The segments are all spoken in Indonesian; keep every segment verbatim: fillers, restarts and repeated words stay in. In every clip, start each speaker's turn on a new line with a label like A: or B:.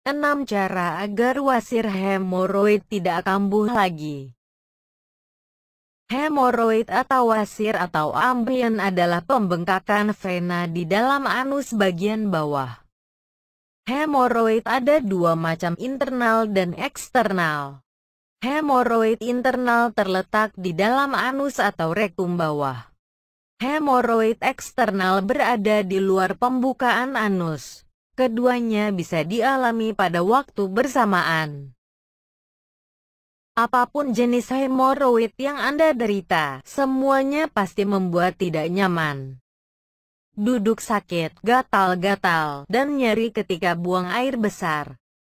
A: enam Cara agar wasir hemoroid tidak kambuh lagi. Hemoroid atau wasir atau ambien adalah pembengkakan vena di dalam anus bagian bawah. Hemoroid ada dua macam, internal dan eksternal. Hemoroid internal terletak di dalam anus atau rektum bawah. Hemoroid eksternal berada di luar pembukaan anus. Keduanya bisa dialami pada waktu bersamaan. Apapun jenis hemoroid yang Anda derita, semuanya pasti membuat tidak nyaman. Duduk sakit, gatal-gatal, dan nyeri ketika buang air besar.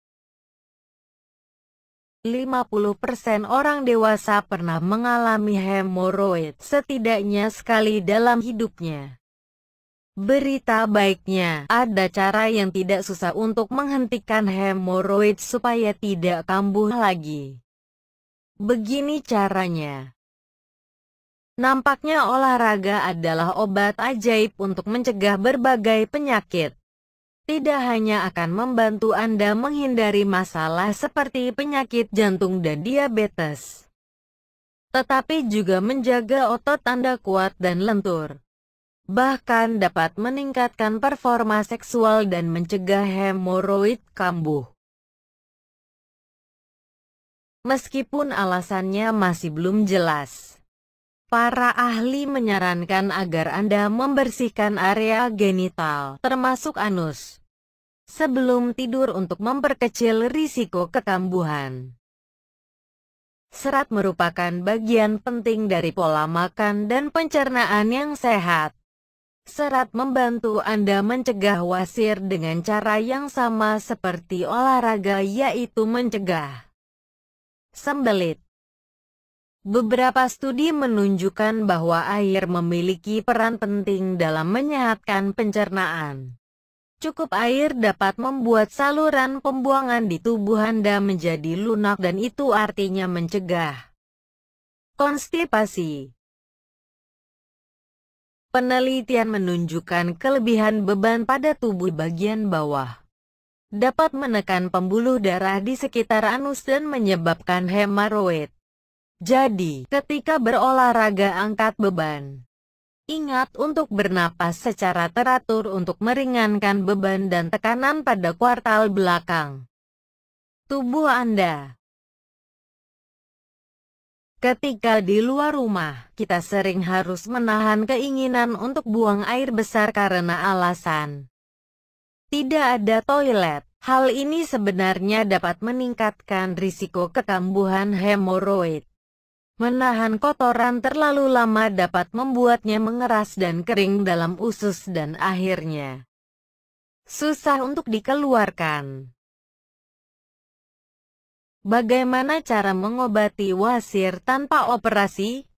A: lima puluh persen orang dewasa pernah mengalami hemoroid setidaknya sekali dalam hidupnya. Berita baiknya, ada cara yang tidak susah untuk menghentikan hemoroid supaya tidak kambuh lagi. Begini caranya. Nampaknya olahraga adalah obat ajaib untuk mencegah berbagai penyakit. Tidak hanya akan membantu Anda menghindari masalah seperti penyakit jantung dan diabetes, tetapi juga menjaga otot Anda kuat dan lentur. Bahkan dapat meningkatkan performa seksual dan mencegah hemoroid kambuh. Meskipun alasannya masih belum jelas, para ahli menyarankan agar Anda membersihkan area genital, termasuk anus, sebelum tidur untuk memperkecil risiko kekambuhan. Serat merupakan bagian penting dari pola makan dan pencernaan yang sehat. Serat membantu Anda mencegah wasir dengan cara yang sama seperti olahraga, yaitu mencegah sembelit. Beberapa studi menunjukkan bahwa air memiliki peran penting dalam menyehatkan pencernaan. Cukup air dapat membuat saluran pembuangan di tubuh Anda menjadi lunak dan itu artinya mencegah konstipasi. Penelitian menunjukkan kelebihan beban pada tubuh bagian bawah dapat menekan pembuluh darah di sekitar anus dan menyebabkan hemoroid. Jadi, ketika berolahraga angkat beban, ingat untuk bernapas secara teratur untuk meringankan beban dan tekanan pada kuartal belakang tubuh Anda. Ketika di luar rumah, kita sering harus menahan keinginan untuk buang air besar karena alasan tidak ada toilet. Hal ini sebenarnya dapat meningkatkan risiko kekambuhan hemoroid. Menahan kotoran terlalu lama dapat membuatnya mengeras dan kering dalam usus dan akhirnya susah untuk dikeluarkan. Bagaimana cara mengobati wasir tanpa operasi?